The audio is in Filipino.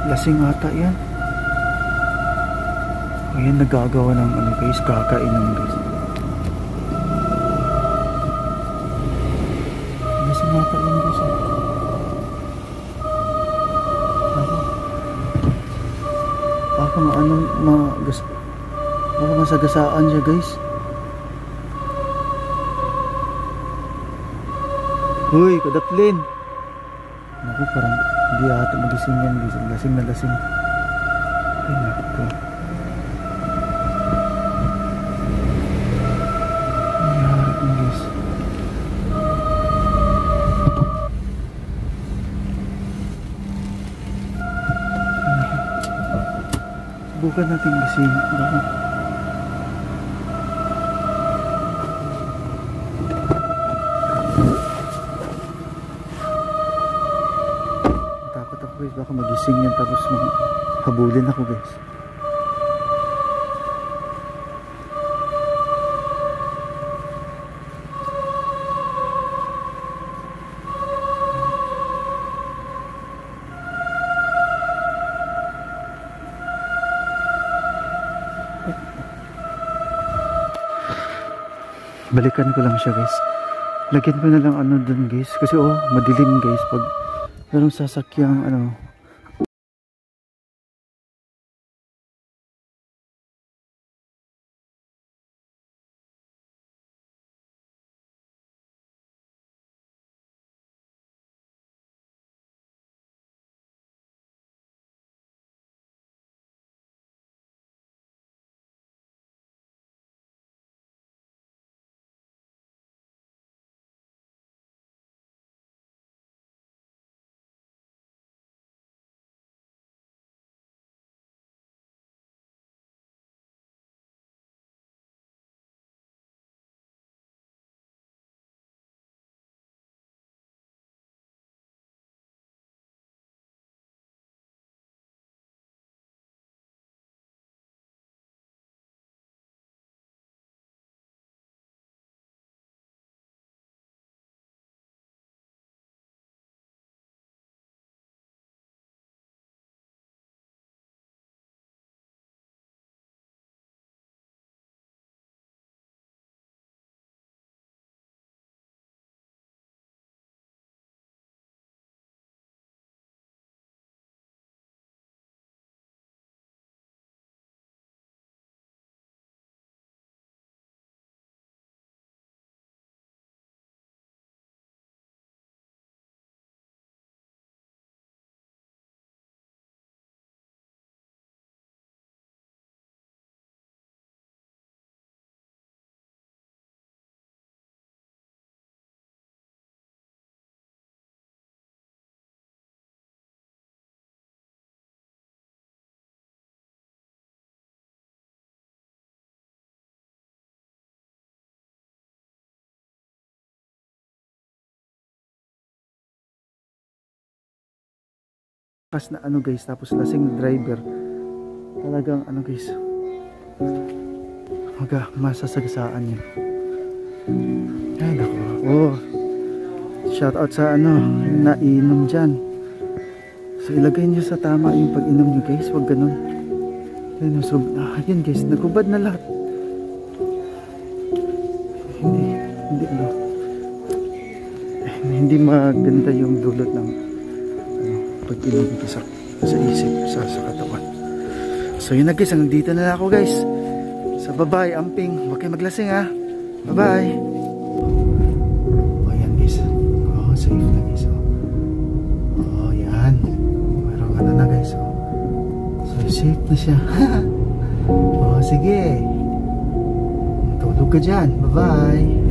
Lasing ata yan. Ayan, nagagawa ng ano guys, kakainom guys. Lasing ata yan guys. Baka baka masagasaan siya guys. Uy, kadaplin. Naku, parang hindi ata magising yan guys. Lasing na lasing. Ay, naku. Nangyari yun guys. Subukan natin gising. Baka guys, baka magising yan tapos habulin ako guys. Balikan ko lang siya guys. Lagyan ko na lang ano dun guys, kasi madilim guys pag merong sasakyang ano. Kas na ano guys, tapos lasing driver. Talagang ano guys, masasagasaan yun. Ay naku. Shout out sa ano nainom dyan. So ilagay nyo sa tama yung pag-inom nyo guys, wag ganun. Ayun, so, yun guys, nagubad na lahat. Hindi maganda yung dulot ng pag-inom sa isip, sa katawan. So yun na guys, hanggang dito na ako guys. So bye bye, amping. Huwag kayo maglasing ha. Bye bye. Yan guys. Safe na guys. Yan. Merong ano na guys. So safe na siya. Sige. Matulog ka dyan. Bye bye.